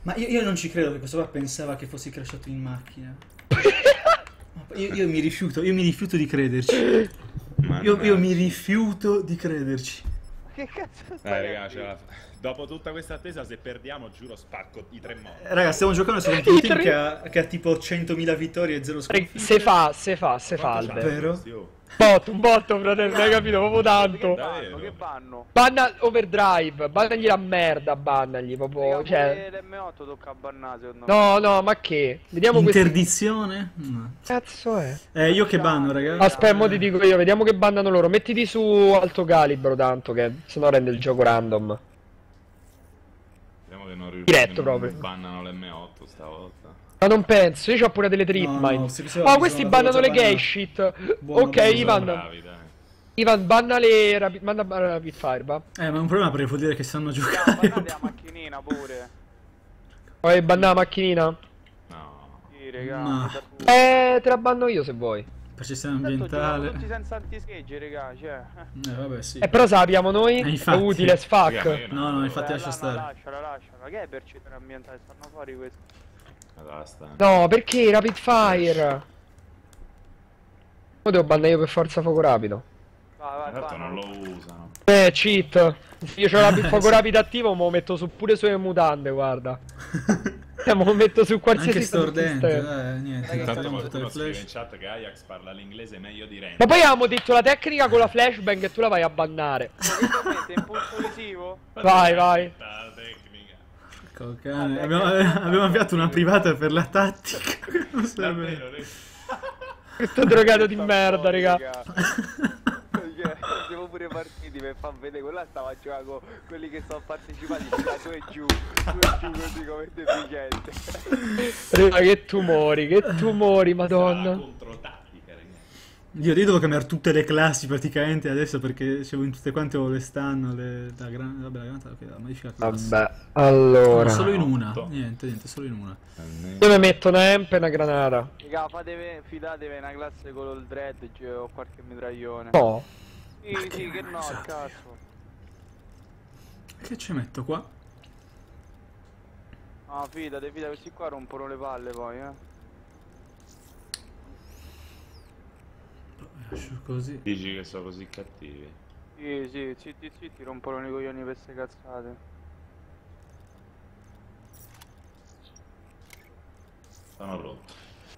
Ma io non ci credo che questo qua pensava che fossi crashato in macchina. Io mi rifiuto di crederci. Io mi rifiuto di crederci. Che cazzo stai raga, dopo tutta questa attesa, se perdiamo, giuro, spacco i 3 modi. Raga, stiamo giocando su un team che ha tipo 100.000 vittorie e 0 sconfitte. Se fa, Albe. Vero? Un botto, fratello, hai capito? Proprio tanto. Che vanno? Banna Overdrive, bannagli la merda, bannagli proprio, cioè... l'M8 tocca bannare, secondo me. No, ma che? Vediamo Interdizione? No. Cazzo è? Io che banno, raga. Aspetta, mo ti dico io, vediamo che bannano loro. Mettiti su alto calibro tanto, che sennò rende il gioco random. Vediamo che non riusciamo. Diretto proprio. Bannano l'M8 stavolta. Ma non penso, io ho pure delle trip mine. Oh, questi bannano le gay shit. Ok, Ivan, banna le manda rapid fire, va. Ma è un problema perché vuol dire che sanno giocare. Bannate la macchinina pure. Vuoi bannare la macchinina? No. Sì, raga. No. Te la banno io se vuoi. Percezione ambientale. Tutti senza antischeggi, raga, cioè. Vabbè, sì. Però sappiamo noi, infatti. è utile as fuck. Raga, No, infatti lascia stare. Lasciala. Che è percezione ambientale? Stanno fuori questi. Basta. No, perché rapid fire? Lo devo bannare io per forza fuoco rapido. Vai, Tanto non lo usano. Cheat. Io c'ho il fuoco rapido attivo, ma lo metto su pure sulle mutande, guarda. Me lo metto su qualsiasi Anche stordente, niente. Intanto qualcuno scrive in chat che Ajax parla l'inglese meglio di Renzo. Ma poi avevamo detto la tecnica con la flashbang e tu la vai a bannare. Sei impulso visivo? Vai. La tecnica. Cane. Abbiamo avviato una privata per la tattica. Non serve. Questo drogato di merda, raga. Siamo pure partiti per far vedere, quella stava a giocare con quelli che sono partecipati su e giù così come deficiente. Raga, che tumori, madonna. Controtattica, ragazzi. Io devo cambiare tutte le classi praticamente adesso perché c'avevo in tutte quante dove stanno la granata, la modifica classe. Vabbè, allora. No, solo in una. Niente, solo in una. Io mi metto una amp e una granata. Raga, fidatevi una classe con il dread o qualche mitraglione. No. Sì, che no, cazzo. Che ci metto qua? No, fidate, questi qua rompono le palle poi, Lascio così. Dici che sono così cattivi? Sì, ti rompono i coglioni per queste cazzate. Sono pronto.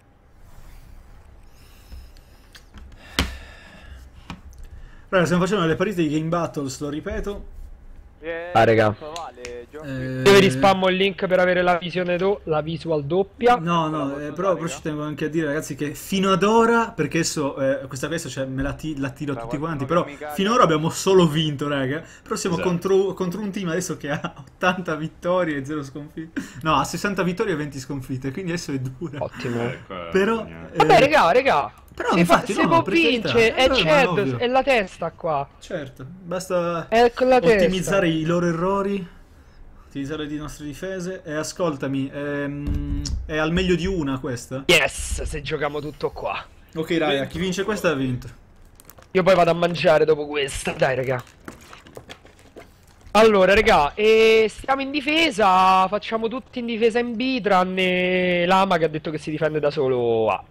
Allora, stiamo facendo le partite di Game Battles, lo ripeto. Raga. Vale, Io vi rispammo il link per avere la visione la visual doppia. No, però ci tengo anche a dire, ragazzi, che fino ad ora, perché adesso questa festa cioè, la tiro a tutti quanti, però finora abbiamo solo vinto, raga. Però siamo contro un team adesso che ha 80 vittorie e 0 sconfitte. No, ha 60 vittorie e 20 sconfitte, quindi adesso è dura. Ottimo. Però vabbè, raga. Però se può vincere, è Chad, è la testa qua. Certo, basta ottimizzare i loro errori, utilizzare le nostre difese e ascoltami, è al meglio di una questa? Yes, se giochiamo tutto qua. Ok raga, chi vince questa ha vinto. Io poi vado a mangiare dopo questa, dai raga. Allora raga, stiamo in difesa, facciamo tutti in difesa in B, tranne Lama che ha detto che si difende da solo A.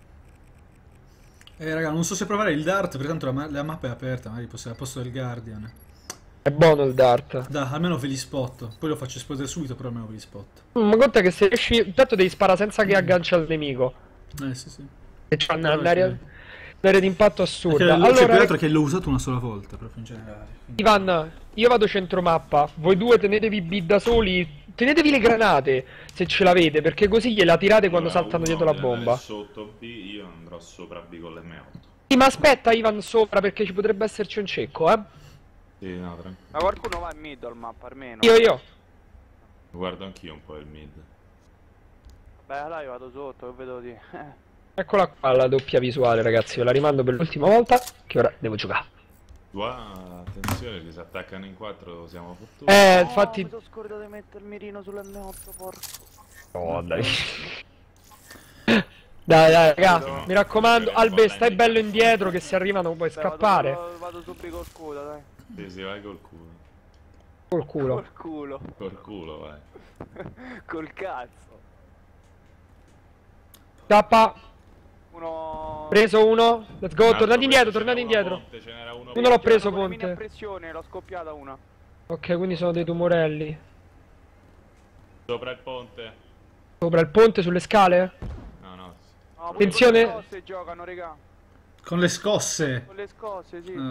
Raga, non so se provare il dart, perché tanto la mappa è aperta, magari al posto del Guardian. È buono il dart. Dai, almeno ve li spotto. Poi lo faccio esplodere subito, però almeno ve li spotto. Ma conta che se riesci... Intanto devi sparare senza che aggancia il nemico. Sì. E c'ha un'area d'impatto assurda. Allora, più altro che l'ho usato una sola volta, proprio in generale. Quindi... Ivan, io vado centro mappa. Voi due tenetevi B da soli. Tenetevi le granate, se ce l'avete, perché così gliela tirate quando saltano dietro la bomba. Sotto B, io andrò sopra B con l'M8. Sì, ma aspetta Ivan sopra, perché ci potrebbe esserci un cecco, Sì, no, tranquillo. Ma qualcuno va in mid al mappa almeno. Io. Guardo anch'io un po' il mid. Beh, là io vado sotto, che vedo di... Eccola qua la doppia visuale, ragazzi. Io la rimando per l'ultima volta, che ora devo giocare. Attenzione, che se attaccano in 4 siamo fottuti. Infatti... mi sono scordato di mettere il mirino sull'M8, porco. Oh, dai. Dai, raga, mi raccomando, Albe, stai bello indietro che se arrivano puoi scappare. Vado subito col scudo, dai. Sì, vai col culo. Col culo. Col culo. Col culo, vai. Col cazzo. K. Uno... Preso uno. Let's go, tornate indietro, tornate indietro. Ponte, ce n'era uno Uno l'ho preso, Con le mine a ponte. pressione, l'ho scoppiata una. Ok, quindi sono dei tumorelli. sopra il ponte. Sopra il ponte, sulle scale? No, no. No, Attenzione. Con le scosse giocano, raga. Con le scosse. Con le scosse, sì.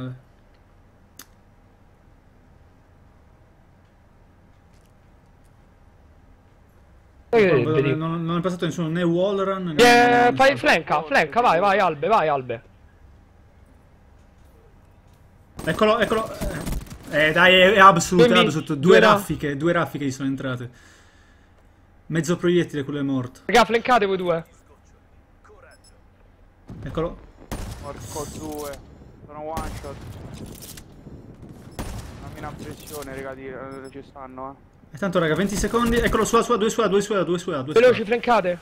Non è passato nessuno, né wallrun né... Fai flanca, vai, Albe. Eccolo. Dai, è absolute. Due raffiche gli sono entrate. Mezzo proiettile, quello è morto. Raga, flankate voi due. Eccolo. Porco due. Sono one shot. Una mina a pressione, raga, ci stanno, E tanto raga, 20 secondi. Eccolo, due su A. Veloci, flankate.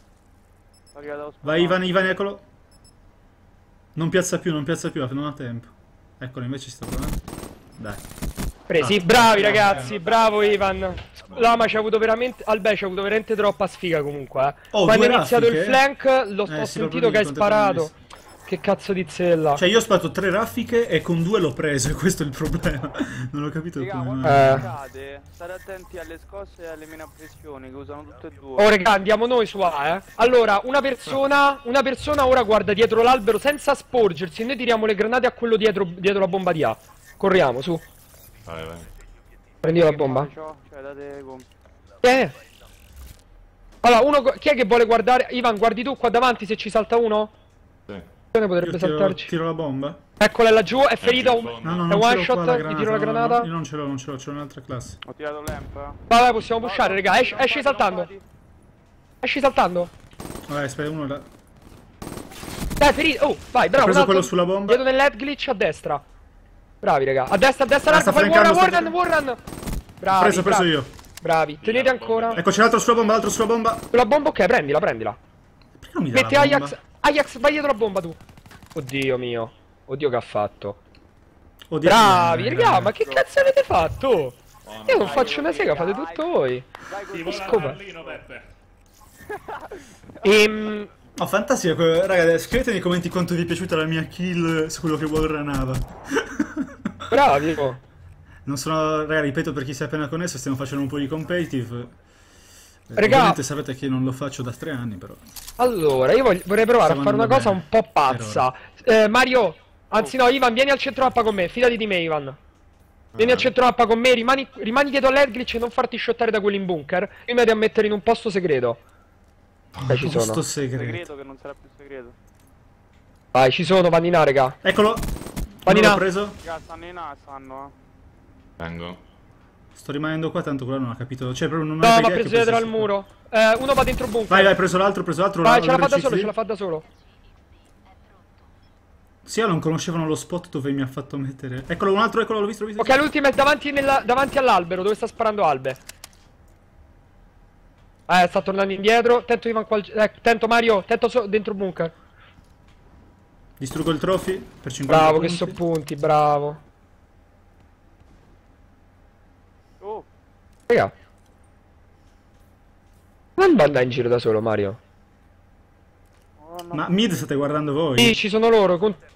Vai Ivan, eccolo. Non piazza più, non ha tempo. Eccolo, invece sta provando. Dai. Presi, bravi ragazzi, bravo Ivan. Lama ci ha avuto veramente... Albe ci ha avuto veramente troppa sfiga comunque. Quando è iniziato il flank, ho sentito che hai sparato. Che cazzo di zella. Cioè io ho sparato 3 raffiche e con 2 l'ho preso, e questo è il problema. Non ho capito come. Cade, state attenti alle scosse e alle mine a pressione che usano tutte e due. Oh raga, andiamo noi su A, Allora, una persona ora guarda dietro l'albero senza sporgersi. Noi tiriamo le granate a quello dietro la bomba di A. Corriamo, su. Vai. Prendi la bomba. Cioè, date Allora, chi è che vuole guardare? Ivan, guardi tu qua davanti se ci salta uno? Sì. Potrebbe saltarci. Tiro la bomba? Eccola laggiù, è ferito. No, è one shot, gli tiro la granata. Io non ce l'ho, c'è un'altra classe. Ho tirato l'amp. Vai, possiamo pushare, raga. Esci saltando. Vai, aspetta, uno là. Dai, ferito. Oh, vai, bravo. Ho preso quello sulla bomba. Dietro nell'head glitch a destra. Bravi, raga. A destra, largo. Fai Warren. Bravi. Preso io. Bravi. Tenete ancora. Ecco, c'è l'altro sulla bomba, La bomba, ok, prendila. Perché non mi dà Metti la bomba? Ajax, vai dietro la bomba tu. Oddio mio. Oddio che ha fatto. Oddio, bravi, raga, ma che cazzo avete fatto? Io non faccio una sega, fate tutto voi. Scopa. Oh, fantastico, raga, scrivete nei commenti quanto vi è piaciuta la mia kill su quello che wallrunava. Bravi, Non sono, raga, ripeto per chi si è appena connesso, stiamo facendo un po' di competitive. Raga, ovviamente sapete che io non lo faccio da 3 anni, però. Allora, io vorrei provare a fare una cosa un po' pazza. Mario, anzi no, Ivan, vieni al centro mappa con me, fidati di me, Ivan. Vieni al centro mappa con me, rimani dietro all'head glitch e non farti shottare da quelli in bunker. Io mi devo mettere in un posto segreto. Ci sono. Posto segreto che non sarà più segreto. Vai, ci sono, vanno in A, raga. Eccolo. Vanno l'ho preso. Raga, stanno in A, Vengo. Sto rimanendo qua, tanto quello non ha capito. Cioè, proprio non No, ma ha preso dietro al muro. Uno va dentro bunker. Vai, preso l'altro. Vai, ce la fa da solo, Sì, non conoscevano lo spot dove mi ha fatto mettere. Eccolo, un altro, eccolo, l'ho visto. Ok, l'ultimo è davanti all'albero, dove sta sparando Albe. Sta tornando indietro. Tento Ivan tento Mario, dentro bunker. Distruggo il trophy per 50 bravo, punti. che so punti, bravo. Oh. Raga. Non va andare in giro da solo, Mario. Oh, no. Ma mid state guardando voi? Sì, ci sono loro.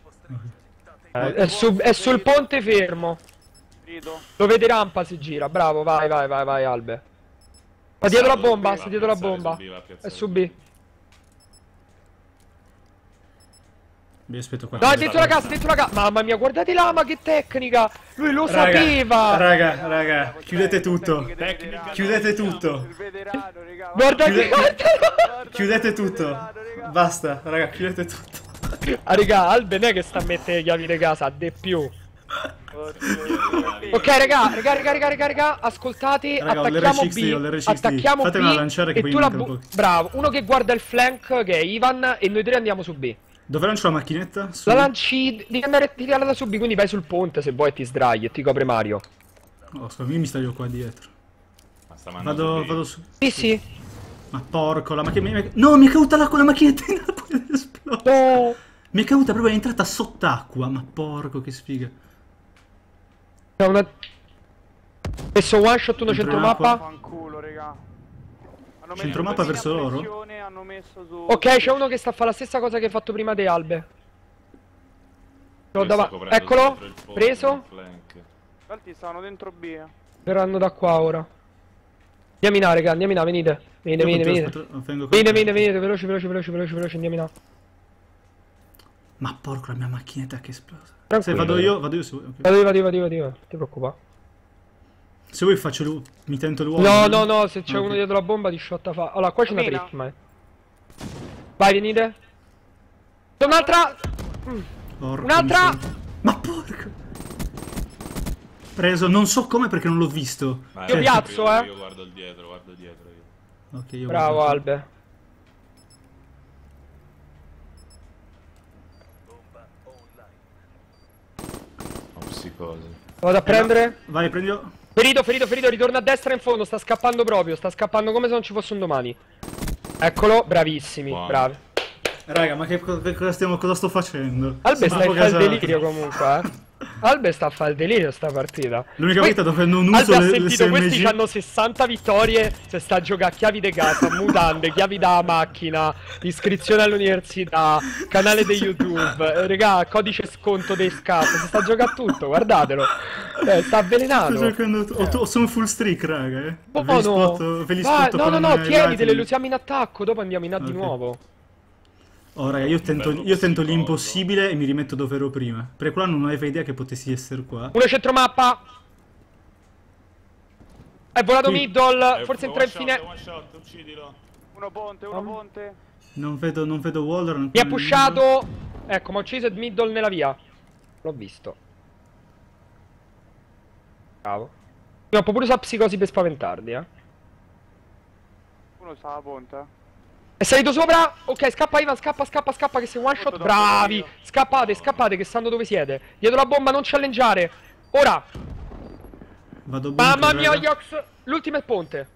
È sul ponte fermo. Lo vede rampa, si gira. Bravo, vai, Albe. Ma dietro la bomba, È su B. Vi aspetto qua. No, è dentro la casa, Mamma mia, guardate Lama, che tecnica. Lui lo sapeva. Raga, chiudete tutto. Chiudete tutto. Guardate. Chiudete tutto. Basta, raga, chiudete tutto. Raga, Albe non è che sta a mettere le chiavi di casa, de più. Ok, raga, ascoltate, attacchiamo B, attacchiamo Fatemela B lanciare che e poi tu manca un po'. Bravo, uno che guarda il flank che è Ivan e noi tre andiamo su B. Dove lancio la macchinetta? La lanci, devi andare a tirarla da su B, quindi vai sul ponte se vuoi e ti sdrai e ti copre Mario. Oh, io mi staglio qua dietro. Ma Vado su. Sì. Ma porco, la macchinetta. No, mi è caduta l'acqua, la macchinetta in acqua ed esplode. No. Mi è caduta proprio, è entrata sott'acqua. Ma porco, che sfiga. C'è una... Messo one shot, uno centromappa. Fanculo, raga. Centromappa verso loro? Hanno messo su... Ok, c'è uno che sta a fare la stessa cosa che hai fatto prima di Albe. Eccolo, preso. Infatti stavano dentro B. Verranno da qua ora. Andiamo in A, raga, andiamo in A, venite. Venite, veloci, andiamo in A. Ma porco, la mia macchinetta che è esplosa. Se Tranquillo. vado io se vuoi. Okay. Vado io, non ti preoccupare. Se vuoi faccio mi tento l'uomo. No, se c'è uno dietro la bomba ti shotta fa. Allora, qua c'è una trip, ma. Vai, venite. C'è un'altra! Un'altra! Ma porco! Preso, non so come perché non l'ho visto. Vai, Io piazzo, Io guardo il dietro io. Ok, io bravo, guardo. Albe. Ho psicosi. Vado a prendere. Vai, prendilo. Ferito, ritorna a destra in fondo, sta scappando proprio, sta scappando come se non ci fosse un domani. Eccolo, bravissimi, Buono. bravi. Raga, ma cosa sto facendo? Albe sta a fare il casati. delirio comunque, Albe sta a fare il delirio sta partita. L'unica Poi, volta dove non Albe uso ha le sentito questi SMG. hanno 60 vittorie, se sta a giocare a chiavi di casa, mutande, chiavi da macchina, iscrizione all'università, canale di YouTube, regà, codice sconto dei scat, si sta a giocare a tutto, guardatelo. Sta avvelenato. Sto giocando, sono full streak, raga. Buono. Ve li Vai, spotto con no, i tienitele, lati. lo usiamo in attacco, dopo andiamo in A di Ok. nuovo. Oh, raga, io tento l'impossibile e mi rimetto dove ero prima. Per quello non avevo idea che potessi essere qua. Uno centromappa. È volato Qui. middle, forse entra in fine. One shot, uccidilo. Uno ponte. Non vedo Waller. Mi ha pushato. Ecco, mi ha ucciso il middle nella via. L'ho visto. Bravo. Mi ho pure usato psicosi per spaventarli, Uno sta alla ponta. È salito sopra. Ok, scappa Ivan, scappa che sei one shot. Bravi. Scappate che sanno dove siete. Dietro la bomba, non challengeare. Ora. Vado bene. Mamma mia, Yox. L'ultimo è ponte.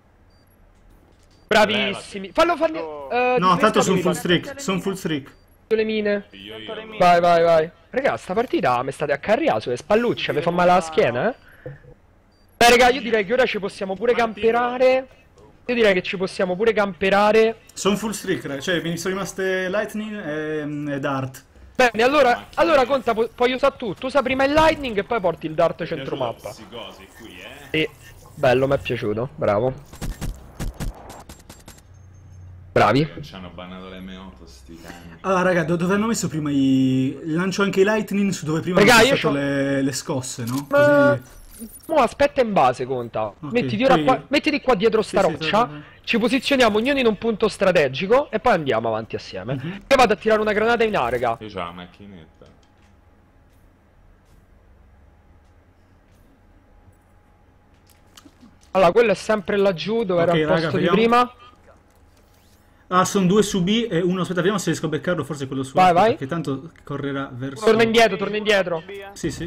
Bravissimi. Fallo. No, tanto sono full streak. Le mine. Io. Vai. Raga, sta partita mi state a carriare sulle spallucce, mi fa male alla schiena, raga, io direi che ora ci possiamo pure camperare. Io direi che ci possiamo pure camperare. Sono full streak, raga. Cioè, mi sono rimaste Lightning e Dart. Bene, allora conta, puoi usare tutto. Usa prima il Lightning e poi porti il Dart centromappa. Psicosi qui, Sì, bello, mi è piaciuto, bravo. Bravi. Ci hanno bannato le M8 sti cani. Allora, raga, dove hanno messo prima lancio anche i Lightning su dove prima Raga, hanno io messo c'ho- le scosse, no? Così... Mo aspetta in base, conta. Ok, Mettiti qua dietro sta Sì, roccia. sì. Ci posizioniamo ognuno in un punto strategico e poi andiamo avanti assieme. Io vado a tirare una granata in A, raga. Io c'ho la macchinetta. Allora, quello è sempre laggiù dove Ok, era il raga, posto di vediamo. prima. Ah, sono due su B e uno... Aspetta, vediamo se riesco a beccarlo, forse quello su A. Vai. Perché tanto correrà verso... Torna indietro. Sì.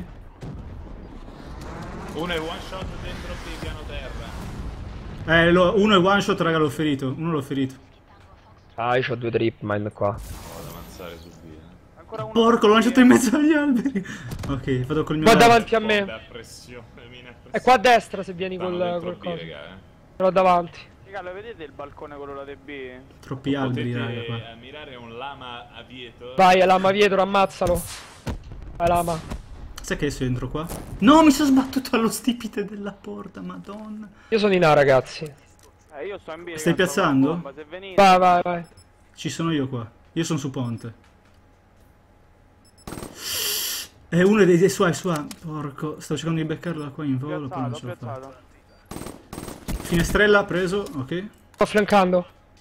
Uno è one shot dentro B, piano terra. Uno è one shot, raga, l'ho ferito. Uno l'ho ferito. Ah, io ho due trip mine qua. Vado ad avanzare su B. Ancora uno. Porco, l'ho lanciato in mezzo agli alberi. Ok, vado col mio... Qua dart. davanti a me. Da pressione, mina È pressione. qua a destra se vieni Stanno col dentro B, coso. raga, Però davanti. Raga, lo vedete il balcone quello là del B? Troppi alberi, raga, qua. Potete ammirare un lama aviator. Vai, Lama Vietro, ammazzalo. Vai, Lama. Sai che adesso entro qua? No, mi sono sbattuto allo stipite della porta, madonna. Io sono in A, ragazzi. Io sto in B. Stai raga, sto con la piazzando? bomba, se venite. Vai. Ci sono io qua. Io sono su ponte. È uno dei suoi. Porco, sto cercando di beccarlo da qua in volo, poi non ce l'ho fatta. Piazzato. Finestrella, preso, ok. Sto flankando.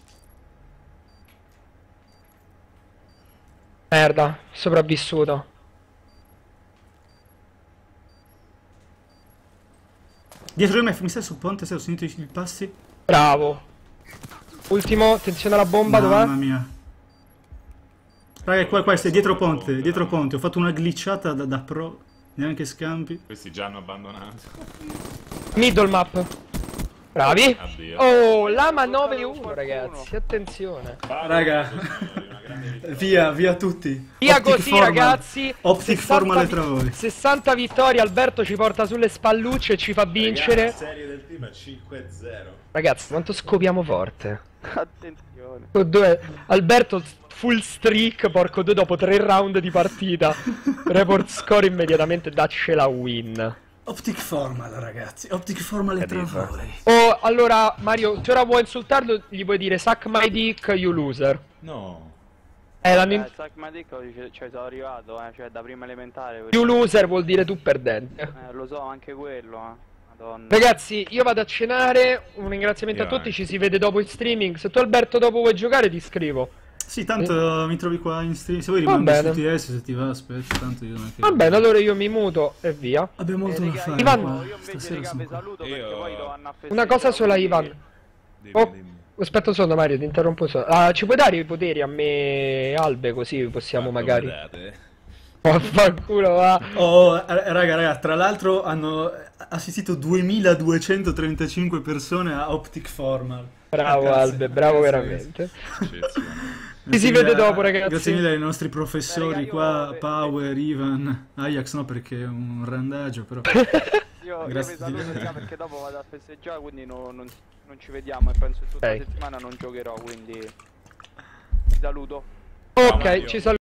Merda, sopravvissuto. Dietro di me, mi stai sul ponte, se ho sentito i passi. Bravo. Ultimo, attenzione alla bomba, Mamma dov'è? mia. Raga, qua, stai dietro ponte. Ho fatto una glitchata da pro. Neanche scampi. Questi già hanno abbandonato. Middle map. Bravi. Addio. Oh, Lama 9-1 ragazzi, attenzione. Raga, via tutti. Via Optic così Formal. ragazzi. Optic Formal tra voi. 60 vittorie, Alberto ci porta sulle spallucce e ci fa vincere. La serie del team è 5-0. Ragazzi, quanto scopiamo forte. Attenzione. Alberto full streak, porco due, dopo 3 round di partita. Report score immediatamente, daccela win. Optic Formal, ragazzi. Optic Formal è tra voi. Oh, allora, Mario, se ora vuoi insultarlo, gli puoi dire suck my dick, you loser. No. Suck my dick, cioè sono arrivato, cioè da prima elementare. You loser vuol dire tu perdente. Lo so, anche quello, Madonna. Ragazzi, io vado a cenare, un ringraziamento a tutti, ci si vede dopo in streaming. Se tu Alberto dopo vuoi giocare ti scrivo. Sì, tanto mi trovi qua in stream. Se vuoi rimandi su TS, se ti va, aspetta, tanto io non è che... Va bene, allora io mi muto e via. Abbiamo molto da fare. Ivan, qua. Io invece Stasera raga, sono vi qua. saluto perché poi devo andare a festeggiare. Una cosa sola, Ivan. Oh, aspetta un secondo, Mario, ti interrompo solo. Ci puoi dare i poteri a me e Albe, così possiamo magari... Vaffanculo, va. Oh, raga, tra l'altro hanno assistito 2235 persone a Optic Formal. Bravo Albe, bravo veramente. Ci si vede dopo, ragazzi. Grazie mille ai nostri professori qua, io- Power, Ivan, Ajax no perché è un randaggio, però... Io vi Grazie saluto mille. raga, perché dopo vado a festeggiare, quindi non ci vediamo e penso che tutta la Ok. settimana non giocherò, quindi vi saluto. Ok, ci saluto.